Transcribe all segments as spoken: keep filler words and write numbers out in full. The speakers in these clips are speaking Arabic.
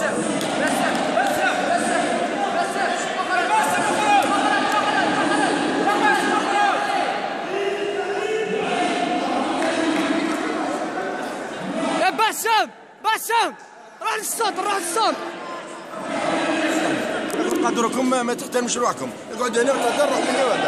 يا باسم باسم روح للصوت روح للصوت. قدركم ما تحترمش روحكم، اقعد هنا وتضرب مني وهذا.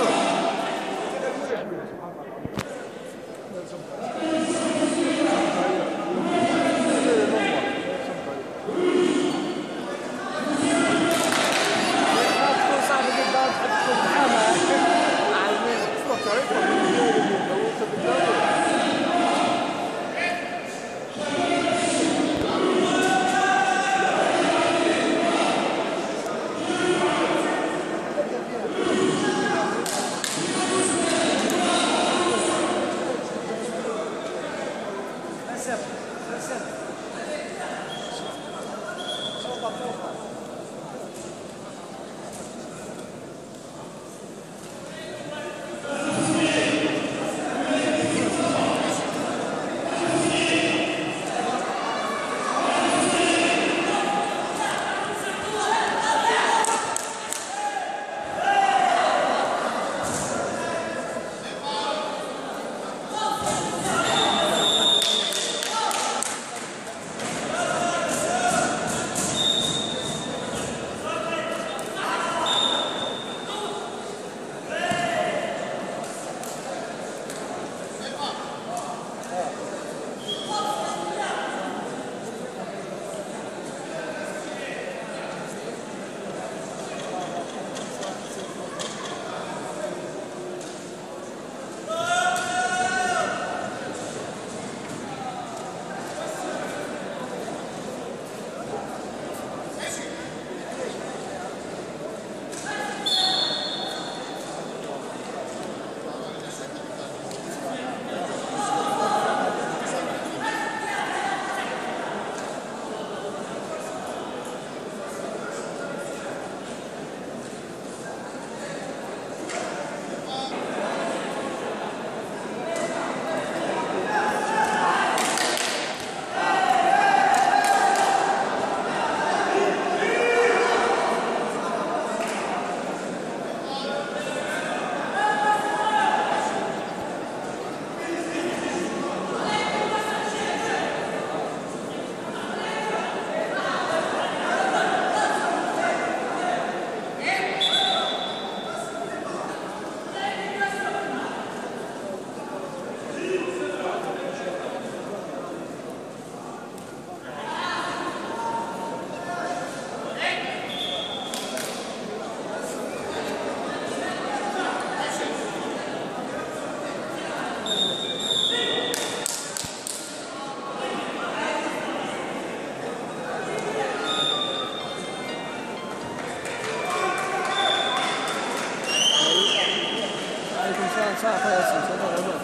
صافي يا سيدي هذا غلط.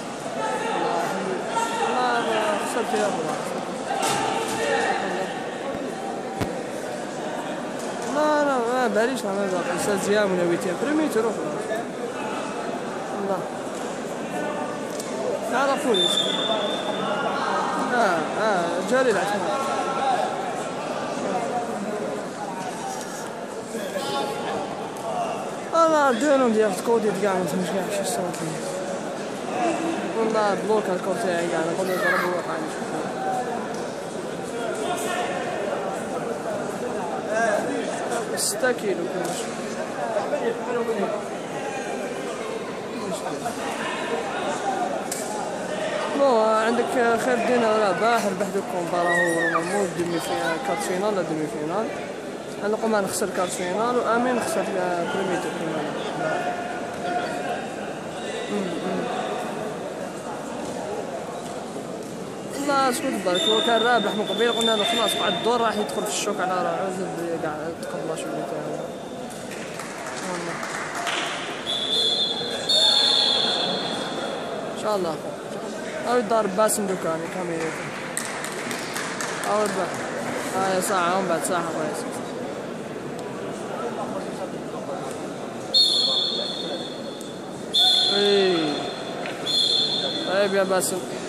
والله خسرت فيها والله. لا لا ما باليش نعمل باقي أستاذ زياد ونويتين بريميتر وخلاص. والله هذا فوليس. اه اه جاري العشرة. والله ديرهم ديال الكوديت كاع ما فهمتش كاع شي صوت والله بلوكا الكور تاعي كاع نقول له ضرب هو قاعد يشوف ستة كيلو كلش بون عندك خير دينا رابح ربح دو كومبارا هو مو ديمي فينال كارت فينال لا ديمي فينال. أنا قمنا نخسر كارت فينال وأمين خسر بريميتو فينال. والله شكون بالك هو كان رابح من قبيل قلنا له خلاص بعد الدور راح يدخل في الشوك على عزل كاع تقبل شويه تاعو. والله إن شاء الله أو يضارب باسم دوكاني كاميرا أو يضرب هاي ساعة ومن بعد ساعة كويس. طيب يا باسم.